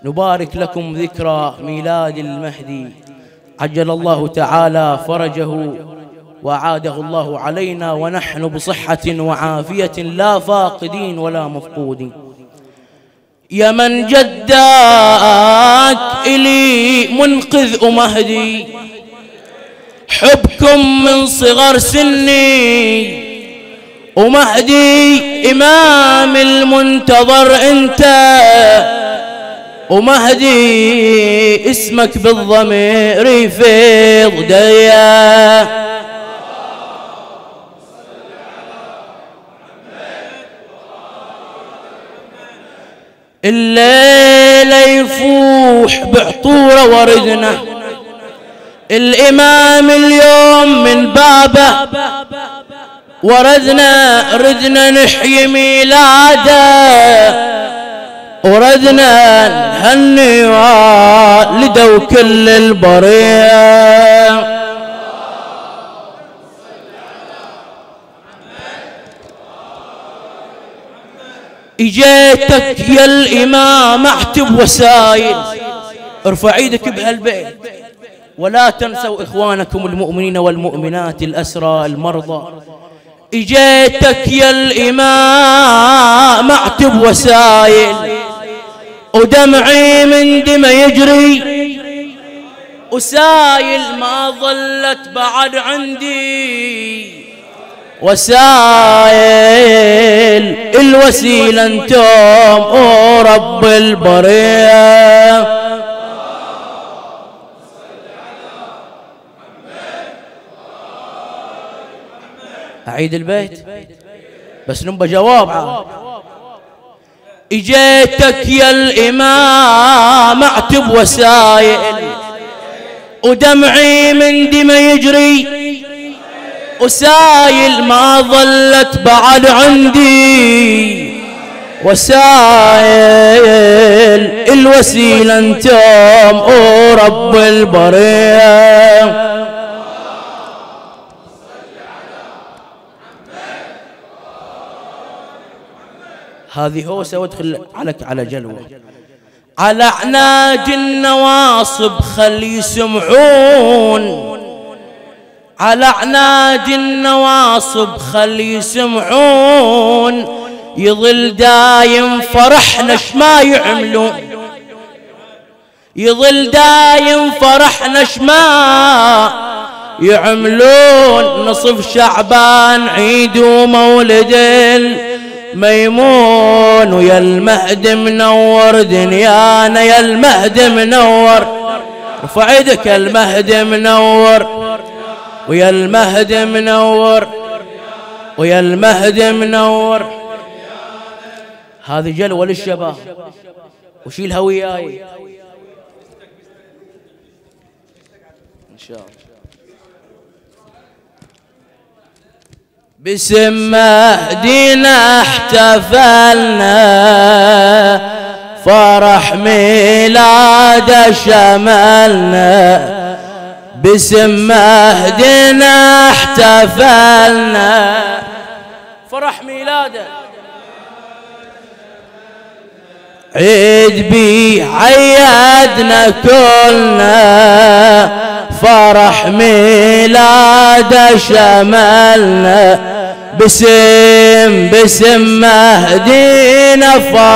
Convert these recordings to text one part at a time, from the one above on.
نبارك لكم ذكرى ميلاد المهدي عجل الله تعالى فرجه وأعاده الله علينا ونحن بصحة وعافية لا فاقدين ولا مفقودين. يا من جداك إلي منقذ مهدي، حبكم من صغر سني، ومهدي إمام المنتظر أنت، ومهدي اسمك بالضمير يفيض ديا. الليلة يفوح بعطوره وردنا، الإمام اليوم من بابه ردنا نحيي ميلاده، وردنا نهني والده وكل البريه. اجيتك يا الامام اعتب وسايل، ارفع ايدك بهالبيت ولا تنسوا اخوانكم المؤمنين والمؤمنات الاسرى المرضى. اجيتك يا الامام اعتب وسايل، ودمعي من دمه يجري، وسايل ما ظلت بعد عندي، وسائل الوسيلة انتم ورب البرية. أعيد البيت بس نبى جواب. اجيتك يا الإمام اعتب وسائل، ودمعي من دمه يجري، وسايل ما ظلت بعد عندي، وسائل الوسيلة انتم ورب البرية. هذه هوسة وادخل على جلوة. على عناج النواصب خلي يسمعون، على عناج النواصب خلي يسمعون، يظل دايم فرحنا شما يعملون، يظل دايم فرحنا شما يعملون. نصف شعبان عيد ومولد الميمون، ويا المهد منور دنيانا، يا المهد منور، رفع يدك يا المهد منور، ويا المهد منور، ويا المهد منور. هذه جلوة للشباب وشيلها وياي ان شاء الله. باسم مهدينا احتفلنا، فرح ميلاده شملنا، باسم مهدينا احتفلنا، فرح ميلاده عيد بيه عيدنا كلنا، فرح ميلاده شملنا، باسم مهدينا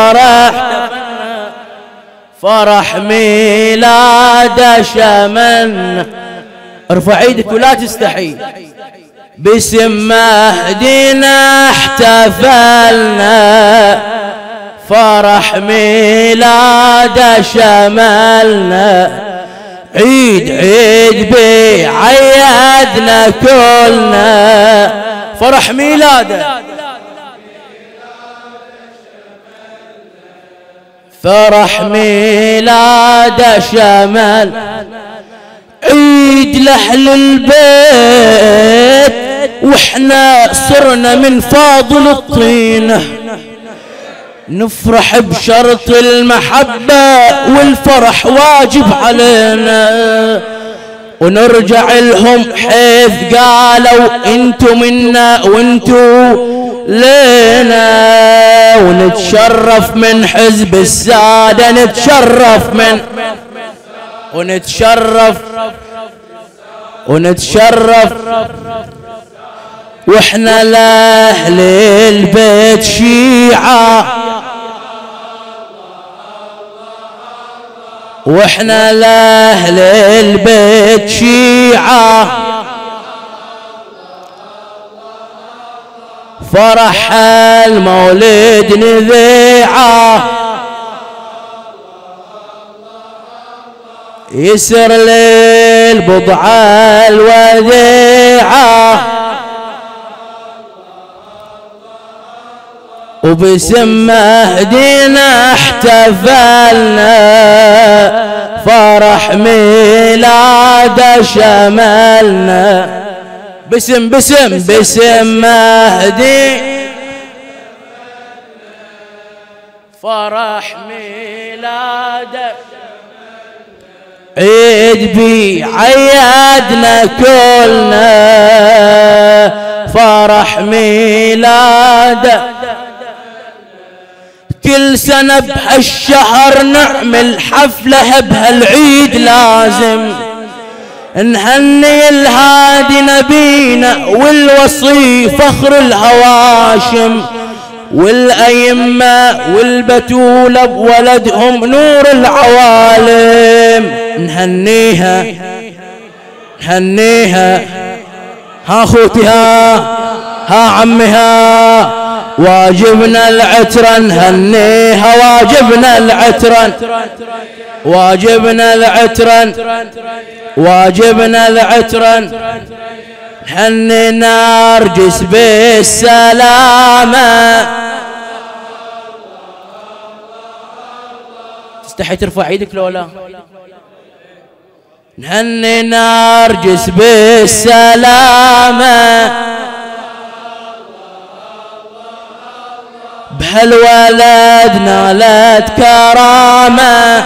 فرح ميلاده شملنا. ارفع ايدك ولا تستحي. باسم مهدينا احتفلنا، فرح ميلاده شملنا، عيد بيه عيدنا كلنا، فرح ميلاده فرح ميلاده شمل. عيد لأهل البيت واحنا صرنا من فاضل الطينة، نفرح بشرط المحبة والفرح واجب علينا، ونرجع لهم حيث قالوا انتو منا وانتو لنا ونتشرف من حزب السادة، نتشرف من ونتشرف واحنا لأهل البيت شيعة، واحنا لأهل البيت شيعة، فرح المولد نذيعة، يسر للبضعة الوديعة، وباسم مهدينا احتفلنا، فرح ميلاده شملنا، باسم مهدي فرح ميلاده، عيد بي عيدنا كلنا، فرح ميلاده، كل سنة بهالشهر نعمل حفلة بهالعيد، لازم نهني الهادي نبينا والوصي فخر الهواشم، والأئمة والبتولة بولدهم نور العوالم، نهنيها ها خوتها ها عمها، واجبنا العترة نهنيها، واجبنا العترة نهني نرجس بالسلامة. تستحي ترفع ايدك لو لا؟ نهني نرجس بالسلامة، بهالولد نالت كرامة،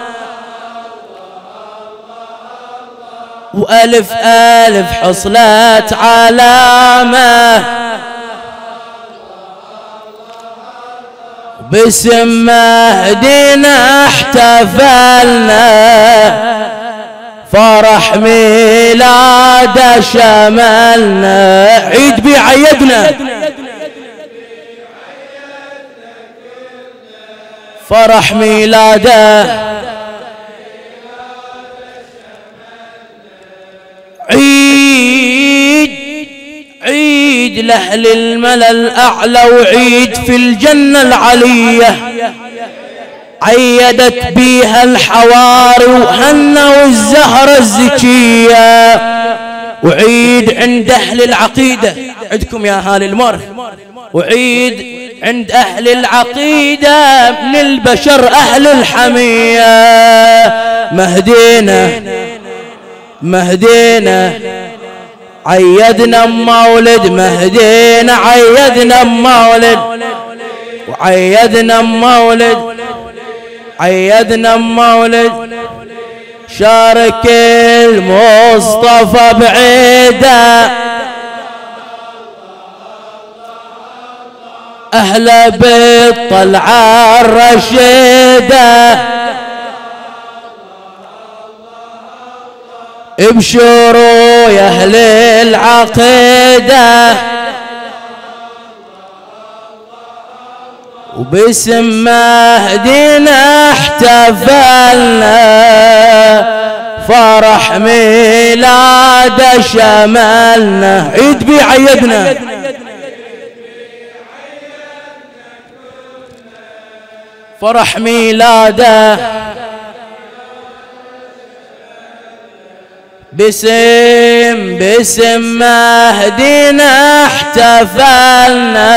وألف ألف حصلت علامة، باسم مهدينا احتفلنا، فرح ميلاده شملنا، عيد بي عيدنا، فرح ميلاده، عيد لأهل الملا الأعلى، وعيد في الجنة العلية، عيدت بيها الحواري وهنوا الزهرة الزكية، وعيد عند أهل العقيدة، عندكم يا أهل المر، وعيد عند أهل العقيدة من البشر أهل الحمية، مهدينا عيدنا مولد مهدينا، عيدنا مولد، شارك المصطفى بعيده، أهل بيت طلعة الرشيدة، ابشروا يا أهل العقيدة، وباسم مهدينا احتفلنا، فرح ميلاده شملنا، عيد بي عيدنا، فرح ميلاده، باسم مهدينا احتفلنا،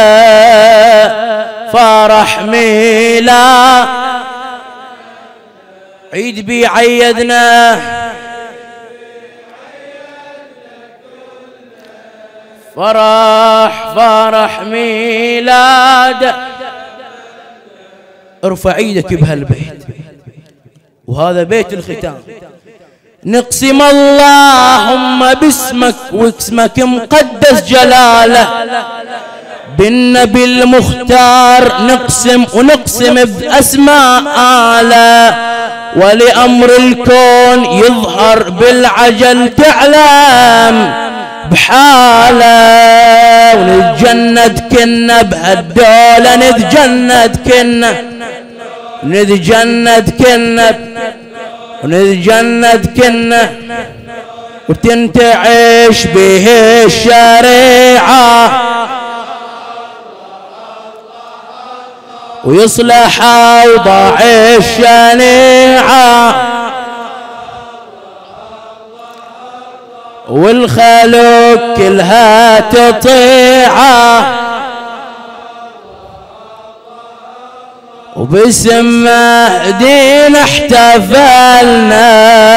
فرح ميلاده، عيد بي عيدنا، فرح ميلاده، ارفع ايدك بهالبيت، وهذا بيت الختام، نقسم اللهم باسمك واسمك مقدس جلاله، بالنبي المختار نقسم ونقسم بأسماء آله، ولأمر الكون يظهر بالعجل تعلم بحاله. ونتجند كنا بهالدولة نتجند كنا ونتجند كنا وتنتعش به الشريعة ويصلح أوضاع الشنيعة والخلق كلها تطيعه وباسم مهدي احتفلنا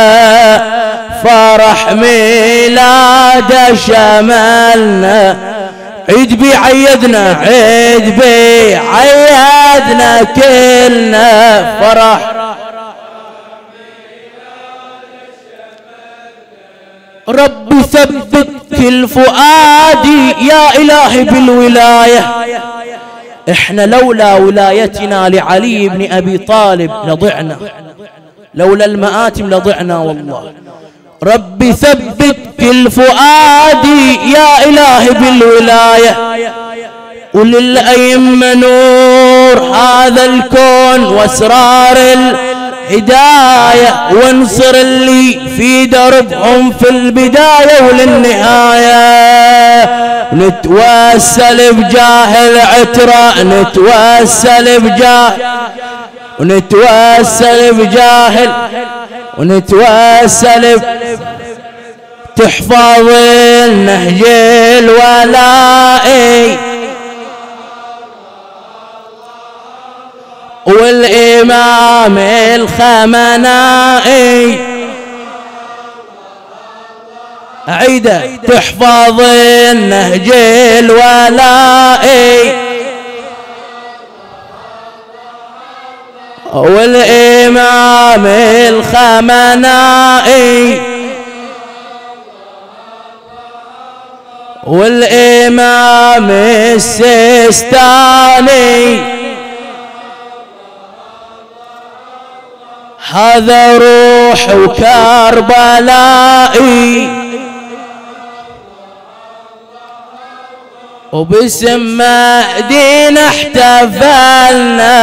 فرح ميلاده شملنا. عيد بي عيدنا عيد بي عيدنا كلنا فرح. رب ثبت كل فؤادي يا إلهي بالولاية. احنا لولا ولايتنا لعلي بن أبي طالب لضعنا، لولا المآتم لضعنا والله. رب ثبت كل فؤادي يا إلهي بالولاية، وللأئمة نور هذا الكون واسرار الهداية، وانصر اللي في دربهم في البداية ونتوسل بجاه العترة، ونتوسل تحفظ النهج الولائي والإمام الخمنائي. عيدة تحفظ النهج الولائي والإمام الخمنائي والإمام السيستاني. هذا روح وكربلائي وباسم مهدي احتفلنا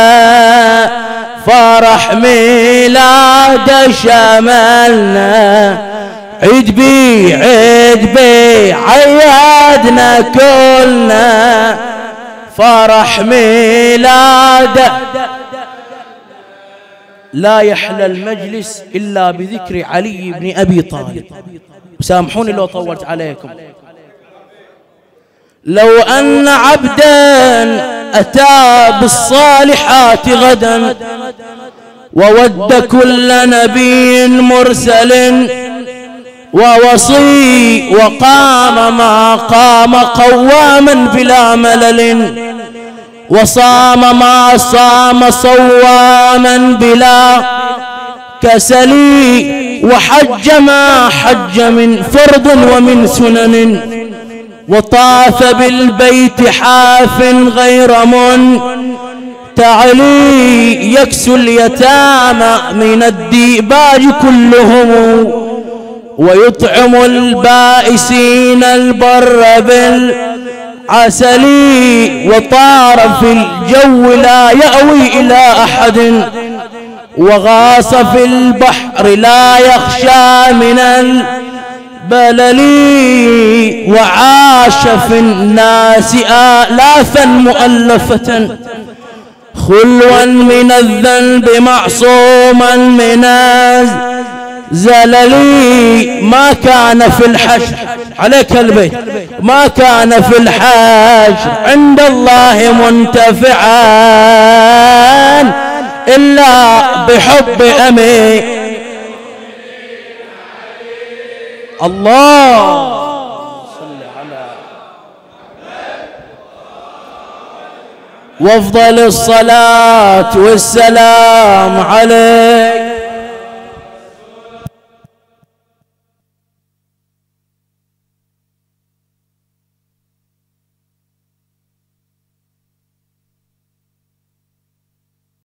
فرح ميلاده شملنا. عيد بي عيدنا كلنا فرح ميلاده. لا يحلى المجلس إلا بذكر علي بن أبي طالب. سامحوني لو طولت عليكم. لو أن عبدا أتى بالصالحات غدا وود كل نبي مرسل ووصي وقام ما قام قواما بلا ملل وصام ما صام صواما بلا كسل وحج ما حج من فرض ومن سنن وطاف بالبيت حاف غير منتعلي يكسو اليتامى من الديباج كلهم ويطعم البائسين البر بالعسل وطار في الجو لا يأوي إلى أحد وغاص في البحر لا يخشى من البلل وعاش في الناس آلافا مؤلفة خلوا من الذنب معصوما من الزلل. ما كان في الحشر عليك البيت ما كان في الحشر عند الله منتفعا إلا بحب أمي الله. صل على وافضل الصلاة والسلام عليك